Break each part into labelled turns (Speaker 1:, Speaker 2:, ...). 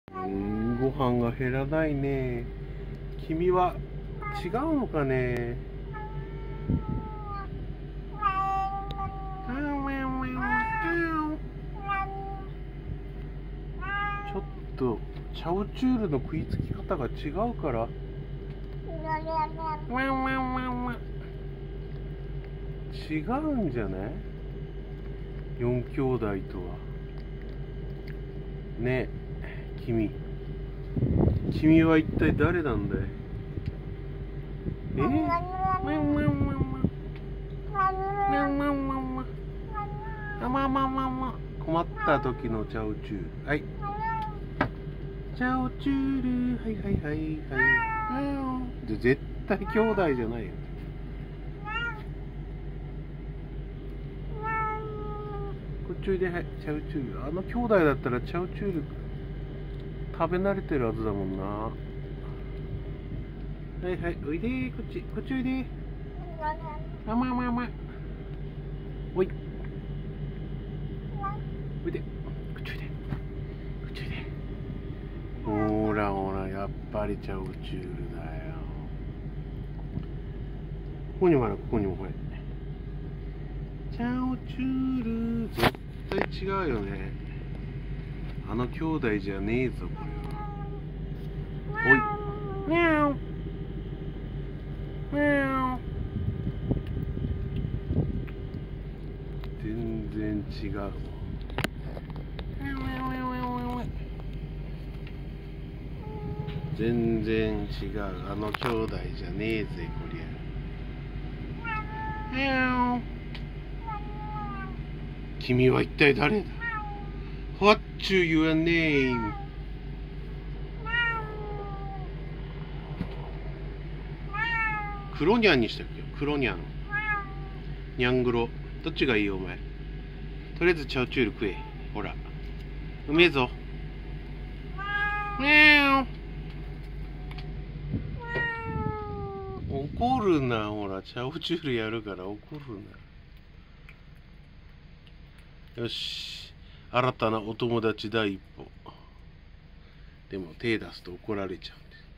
Speaker 1: ご飯が減らないね。君は違うのかね。ちょっとチャオチュールの食いつき方が違うから。違うんじゃない？ 4 兄弟とはね。君は一体誰なんだい？困った時のチャオチュール。はい、チャオチュール、はいはいはいはい。で絶対兄弟じゃないよ。こっちおいで。はい、チャオチュール。あの兄弟だったらチャオチュール食べ慣れてるはずだもんな。はいはい、おいでー。こっちおいでー。おい、おいで、こっちおいで、こっちおいで。ほらほら、やっぱりチャオチュールだよ。ここにもある、ここにもこれ。チャオチュール、絶対違うよね。あの兄弟じゃねえぞ、これは。おい、ミャオミャオ。全然違う。全然違う。あの兄弟じゃねえぜ、こりゃ。君は一体誰だ？ What's your name? クロニャンにしたっけ？クロニャン。ニャングロ。どっちがいいよ、お前。とりあえずチャオチュール食え。ほら。うめえぞ。怒るな、ほら。チャオチュールやるから怒るな。よし。新たなお友達第一歩。でも手出すと怒られちゃ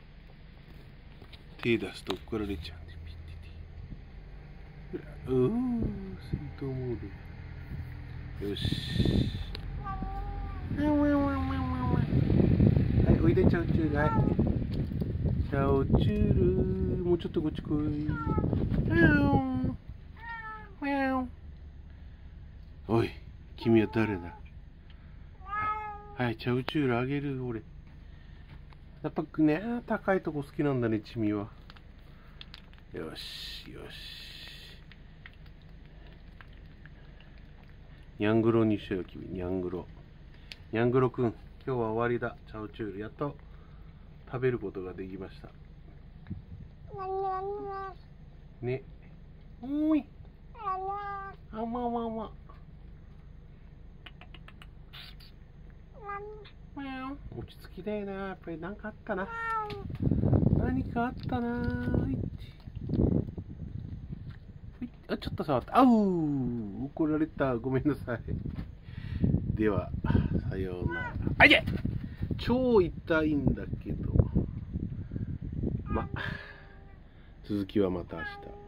Speaker 1: うんで。手出すと怒られちゃうんで。戦闘モード。よし。はい、おいで、チャオチュール。はい。チャオチュール、もうちょっとこっち来い。おい、君は誰だ？はい、チャオチュールあげる、俺。やっぱね、高いとこ好きなんだね、チミは。よし、よし。ニャングロにしよう、君。ニャングロ。ニャングロくん、今日は終わりだ。チャオチュール、やっと食べることができました。ね。おい。あままま。落ち着きだよな。やっぱり何かあったな。何かあったな。あ、ちょっと触った。あうー、怒られた。ごめんなさい。では、さようなら。あいけ！超痛いんだけど。続きはまた明日。